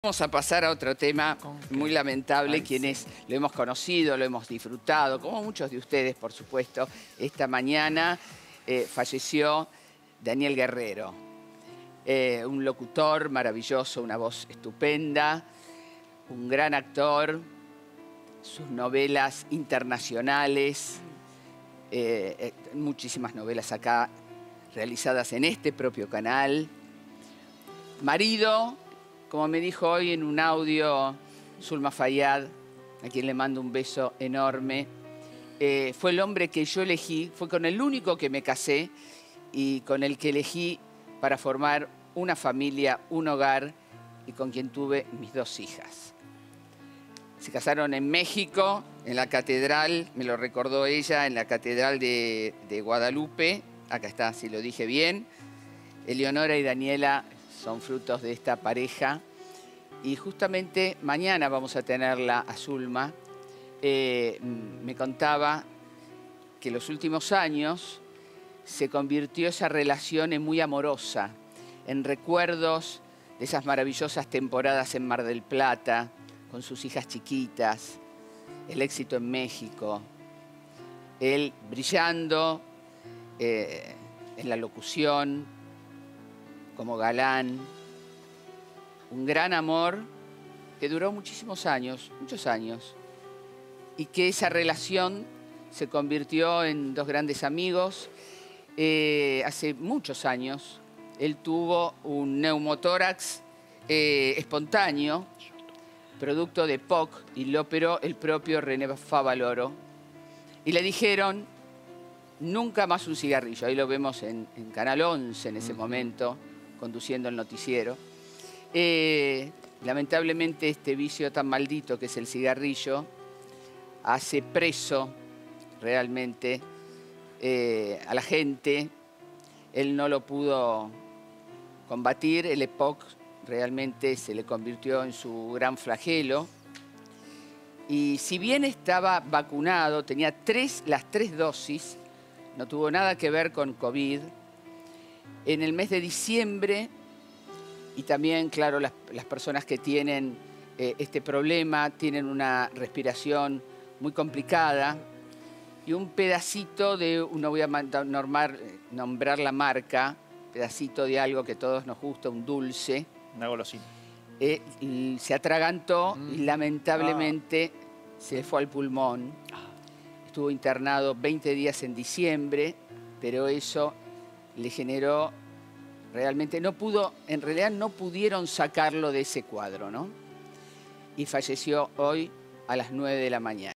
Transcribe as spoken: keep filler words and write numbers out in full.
Vamos a pasar a otro tema muy lamentable. Ay, quienes sí. Lo hemos conocido, lo hemos disfrutado, como muchos de ustedes, por supuesto. Esta mañana eh, falleció Daniel Guerrero, eh, un locutor maravilloso, una voz estupenda, un gran actor, sus novelas internacionales, eh, eh, muchísimas novelas acá realizadas en este propio canal. Marido, como me dijo hoy en un audio Zulma Fayad, a quien le mando un beso enorme, eh, fue el hombre que yo elegí, fue con el único que me casé y con el que elegí para formar una familia, un hogar, y con quien tuve mis dos hijas. Se casaron en México, en la catedral, me lo recordó ella, en la catedral de, de Guadalupe. Acá está, si lo dije bien. Eleonora y Daniela son frutos de esta pareja. Y justamente mañana vamos a tenerla a Zulma. Eh, me contaba que los últimos años se convirtió esa relación en muy amorosa, en recuerdos de esas maravillosas temporadas en Mar del Plata, con sus hijas chiquitas, el éxito en México, él brillando eh, en la locución, como galán, un gran amor que duró muchísimos años, muchos años, y que esa relación se convirtió en dos grandes amigos. Eh, hace muchos años él tuvo un neumotórax eh, espontáneo, producto de P O C, y lo operó el propio René Favaloro. Y le dijeron, nunca más un cigarrillo. Ahí lo vemos en, en Canal once en ese uh-huh. momento, conduciendo el noticiero. Eh, lamentablemente este vicio tan maldito que es el cigarrillo hace preso realmente eh, a la gente. Él no lo pudo combatir, el E P O C realmente se le convirtió en su gran flagelo. Y si bien estaba vacunado, tenía tres, las tres dosis, no tuvo nada que ver con COVID, en el mes de diciembre. Y también, claro, las, las personas que tienen eh, este problema tienen una respiración muy complicada y un pedacito de, no voy a normar, nombrar la marca, pedacito de algo que a todos nos gusta, un dulce. Una golosina. Eh, se atragantó mm. y lamentablemente ah. se fue al pulmón. Ah. Estuvo internado veinte días en diciembre, pero eso le generó... Realmente no pudo, en realidad no pudieron sacarlo de ese cuadro, ¿no? Y falleció hoy a las nueve de la mañana.